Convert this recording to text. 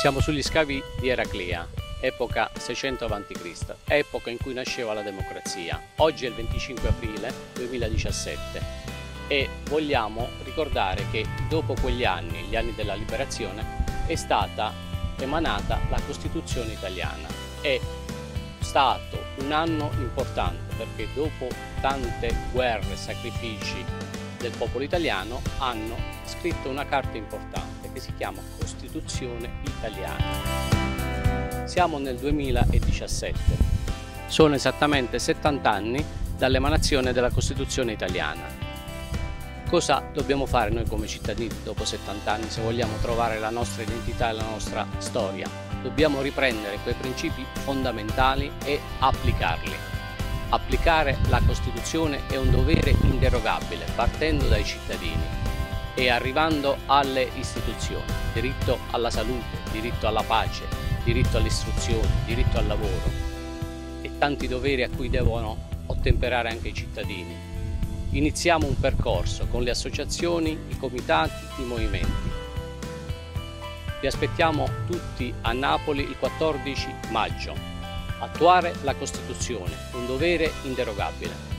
Siamo sugli scavi di Eraclea, epoca 600 a.C., epoca in cui nasceva la democrazia. Oggi è il 25 aprile 2017 e vogliamo ricordare che dopo quegli anni, gli anni della liberazione, è stata emanata la Costituzione italiana. È stato un anno importante perché dopo tante guerre e sacrifici del popolo italiano hanno scritto una carta importante che si chiama Costituzione italiana. Siamo nel 2017, sono esattamente 70 anni dall'emanazione della Costituzione italiana. Cosa dobbiamo fare noi come cittadini dopo 70 anni se vogliamo trovare la nostra identità e la nostra storia? Dobbiamo riprendere quei principi fondamentali e applicarli. Applicare la Costituzione è un dovere inderogabile, partendo dai cittadini e arrivando alle istituzioni. Diritto alla salute, diritto alla pace, diritto all'istruzione, diritto al lavoro e tanti doveri a cui devono ottemperare anche i cittadini. Iniziamo un percorso con le associazioni, i comitati, i movimenti. Vi aspettiamo tutti a Napoli il 14 maggio. Attuare la Costituzione, un dovere inderogabile.